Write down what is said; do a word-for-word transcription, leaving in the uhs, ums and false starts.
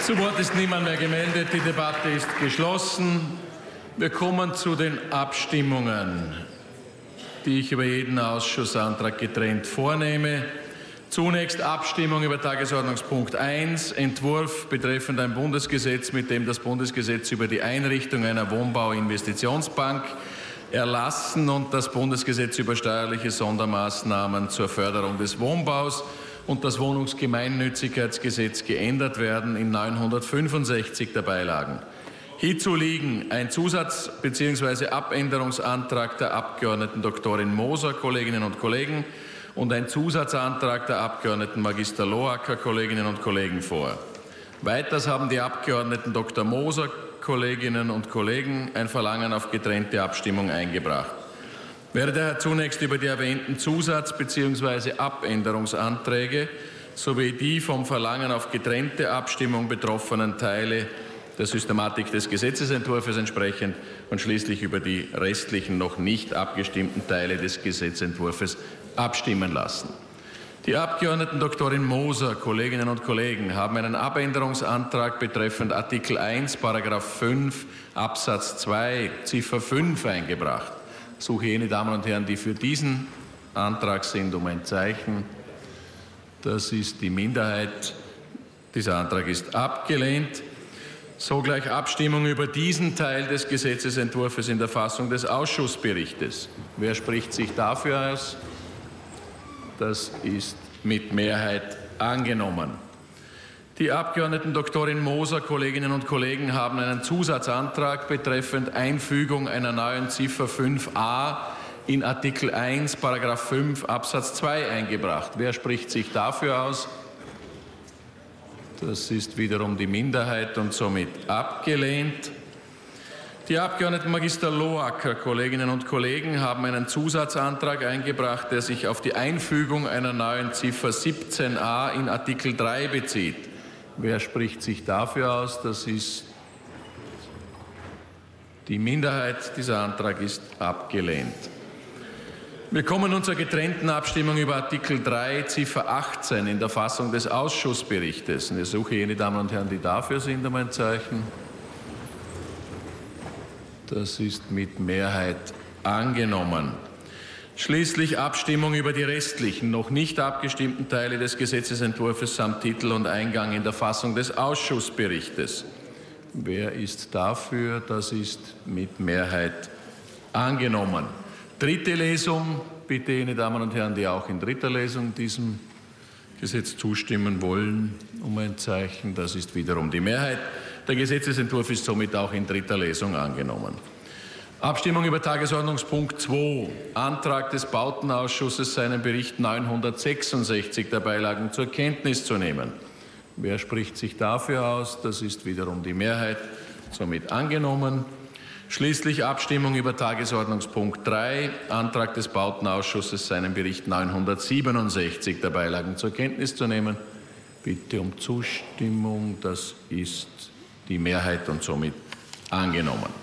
Zu Wort ist niemand mehr gemeldet. Die Debatte ist geschlossen. Wir kommen zu den Abstimmungen, die ich über jeden Ausschussantrag getrennt vornehme. Zunächst Abstimmung über Tagesordnungspunkt eins, Entwurf betreffend ein Bundesgesetz, mit dem das Bundesgesetz über die Einrichtung einer Wohnbau-Investitionsbank erlassen und das Bundesgesetz über steuerliche Sondermaßnahmen zur Förderung des Wohnbaus und das Wohnungsgemeinnützigkeitsgesetz geändert werden in neunhundertfünfundsechzig der Beilagen. Hierzu liegen ein Zusatz- bzw. Abänderungsantrag der Abgeordneten Doktorin Moser, Kolleginnen und Kollegen, und ein Zusatzantrag der Abgeordneten Magister Loacker, Kolleginnen und Kollegen, vor. Weiters haben die Abgeordneten Doktor Moser, Kolleginnen und Kollegen, ein Verlangen auf getrennte Abstimmung eingebracht. Ich werde daher zunächst über die erwähnten Zusatz- bzw. Abänderungsanträge sowie die vom Verlangen auf getrennte Abstimmung betroffenen Teile der Systematik des Gesetzesentwurfs entsprechend und schließlich über die restlichen noch nicht abgestimmten Teile des Gesetzentwurfs abstimmen lassen. Die Abgeordneten Doktorin Moser, Kolleginnen und Kollegen, haben einen Abänderungsantrag betreffend Artikel eins, Paragraph fünf, Absatz zwei, Ziffer fünf eingebracht. Ich suche jene Damen und Herren, die für diesen Antrag sind, um ein Zeichen. Das ist die Minderheit. Dieser Antrag ist abgelehnt. Sogleich Abstimmung über diesen Teil des Gesetzesentwurfs in der Fassung des Ausschussberichtes. Wer spricht sich dafür aus? Das ist mit Mehrheit angenommen. Die Abgeordneten Doktorin Moser, Kolleginnen und Kollegen, haben einen Zusatzantrag betreffend Einfügung einer neuen Ziffer fünf a in Artikel eins, Paragraph fünf, Absatz zwei eingebracht. Wer spricht sich dafür aus? Das ist wiederum die Minderheit und somit abgelehnt. Die Abgeordneten Magister Loacker, Kolleginnen und Kollegen, haben einen Zusatzantrag eingebracht, der sich auf die Einfügung einer neuen Ziffer siebzehn a in Artikel drei bezieht. Wer spricht sich dafür aus? Das ist die Minderheit. Dieser Antrag ist abgelehnt. Wir kommen nun zur getrennten Abstimmung über Artikel drei, Ziffer achtzehn in der Fassung des Ausschussberichtes. Und ich suche jene Damen und Herren, die dafür sind, um ein Zeichen. Das ist mit Mehrheit angenommen. Schließlich Abstimmung über die restlichen, noch nicht abgestimmten Teile des Gesetzesentwurfs samt Titel und Eingang in der Fassung des Ausschussberichtes. Wer ist dafür? Das ist mit Mehrheit angenommen. Dritte Lesung. Bitte jene Damen und Herren, die auch in dritter Lesung diesem Gesetz zustimmen wollen, um ein Zeichen. Das ist wiederum die Mehrheit. Der Gesetzesentwurf ist somit auch in dritter Lesung angenommen. Abstimmung über Tagesordnungspunkt zwei. Antrag des Bautenausschusses, seinen Bericht neunhundertsechsundsechzig der Beilagen zur Kenntnis zu nehmen. Wer spricht sich dafür aus? Das ist wiederum die Mehrheit. Somit angenommen. Schließlich Abstimmung über Tagesordnungspunkt drei. Antrag des Bautenausschusses, seinen Bericht neunhundertsiebenundsechzig der Beilagen zur Kenntnis zu nehmen. Bitte um Zustimmung. Das ist die Mehrheit und somit angenommen.